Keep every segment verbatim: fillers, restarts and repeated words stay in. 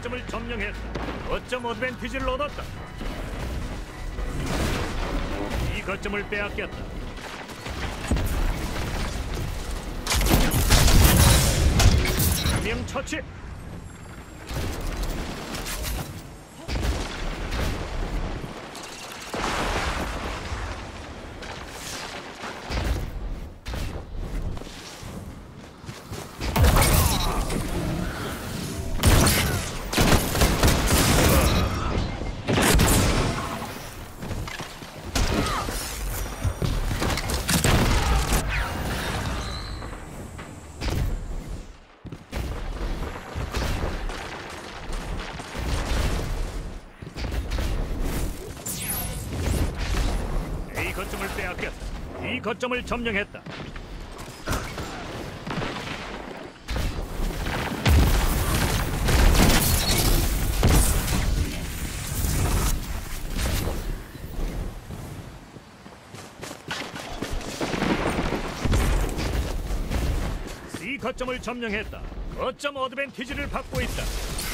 거점을 점령했다. 거점 어드밴티지를 얻었다. 이 거점을 빼앗겼다. 한 명 처치. 거점을 빼앗겼다. 이 거점을 점령했다. 이 거점을 점령했다. 거점 어드밴티지를 받고 있다.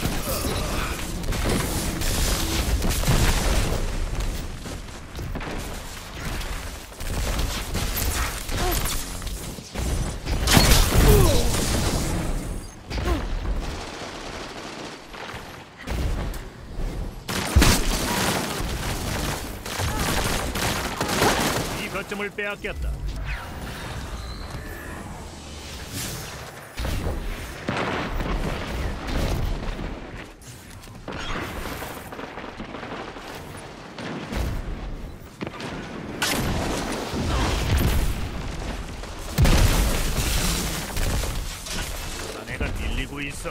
거점을 빼앗겼다. 자네가 밀리고 있어.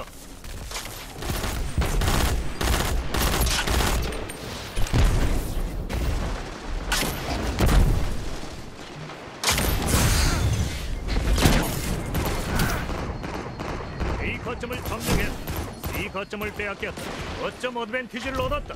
거점을 점령했다. 이 거점을 빼앗겼다. 거점 어드밴티지를 얻었다.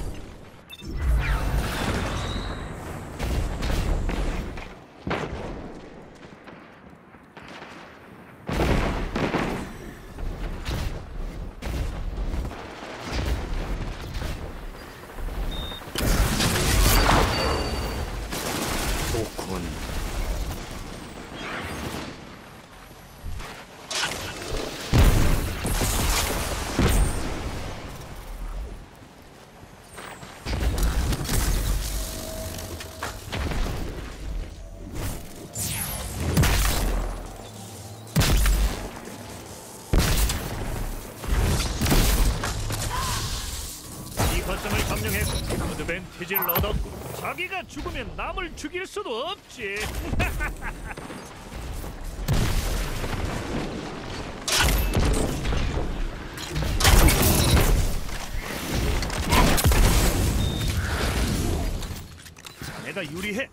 좋군. 거점을 점령했고 어드밴티지를 얻었고 자기가 죽으면 남을 죽일 수도 없지. 자네가 유리해.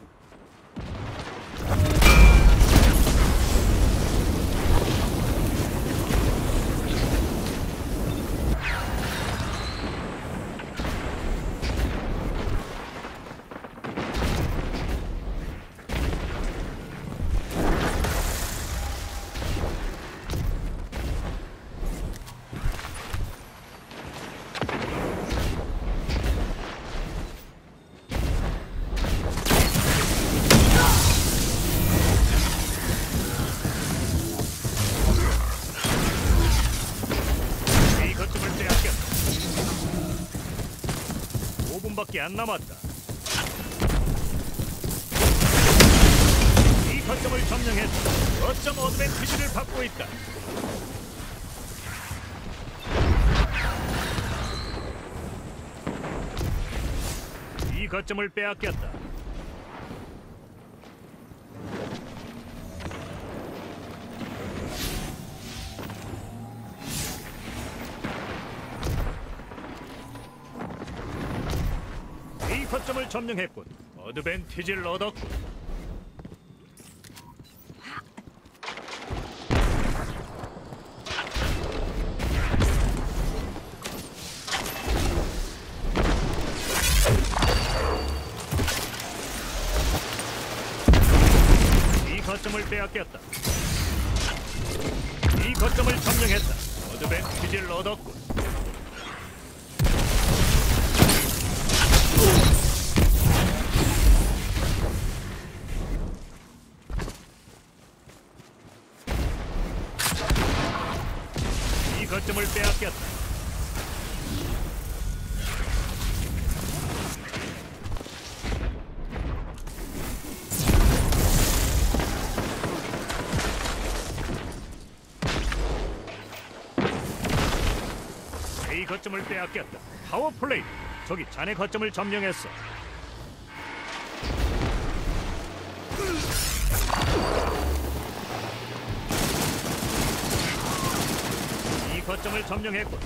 오 분밖에 안 남았다. 이 거점을 점령했다. 거점 어드밴티지를 받고 있다. 이 거점을 빼앗겼다. 이 거점을 점령했군. 어드밴티지를 얻었군. 이 거점을 빼앗겼다. 이 거점을 점령했다. 어드밴티지를 얻었군. 거점을 빼앗겼다. A 거점을 빼앗겼다. 파워플레이. 저기 자네 거점을 점령했어. 이 거점을 점령했군.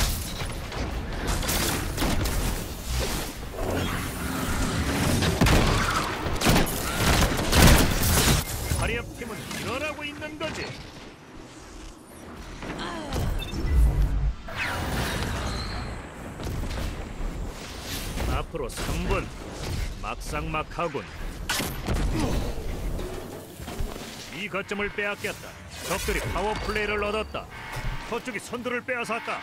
화력 팀은 일어나고 있는 거지. 앞으로 삼 분. 막상막하군. 이 거점을 빼앗겼다. 적들이 파워플레이를 얻었다. 저쪽이 선두를 빼앗았다.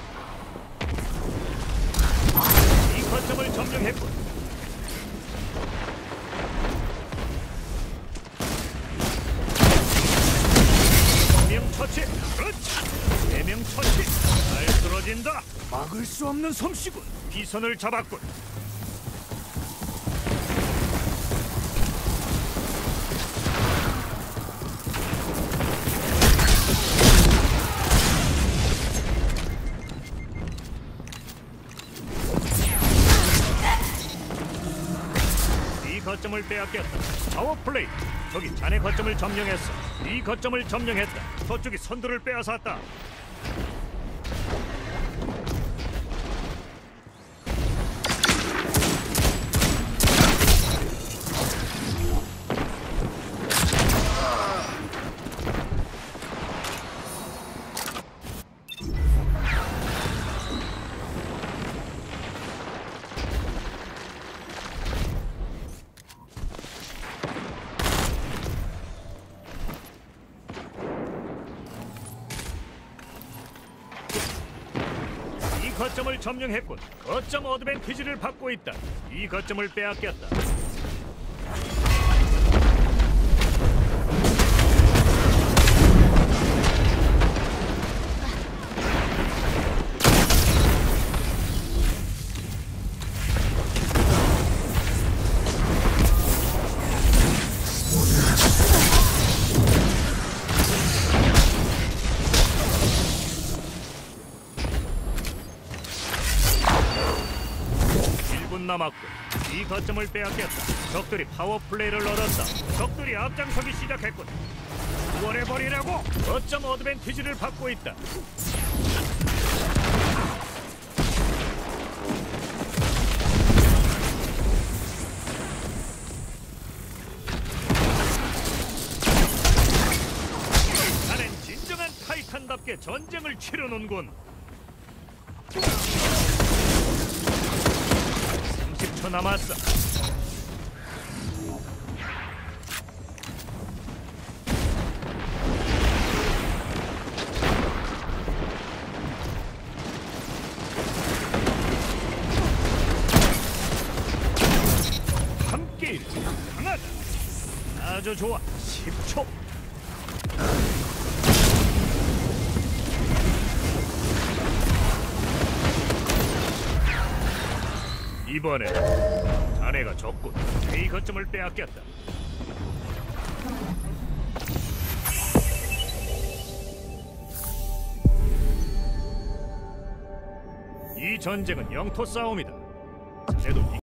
이 거점을 점령했군. 두 명 처치. 그렇지. 네 명 처치. 잘 쓰러진다. 막을 수 없는 솜씨군. 비선을 잡았군. 이 거점을 빼앗겼다. 파워플레이. 저기 자네 거점을 점령했어. 이 거점을 점령했다. 저쪽이 선두를 빼앗았다. 이 거점을 점령했군. 거점 어드밴티지를 받고 있다. 이 거점을 빼앗겼다. 일 분 남았고 이 거점을 빼앗겼다. 적들이 파워플레이를 얻었다. 적들이 앞장서기 시작했군. 구원해버리라고. 거점 어드밴티지를 받고 있다. 나는 진정한 타이탄답게 전쟁을 치르는군. 삼십 초 남았어. 함께 강하다. 아주 좋아. 십 초. 이번에 자네가 졌군. A 거점을 빼앗겼다. 이 전쟁은 영토 싸움이다. 자네도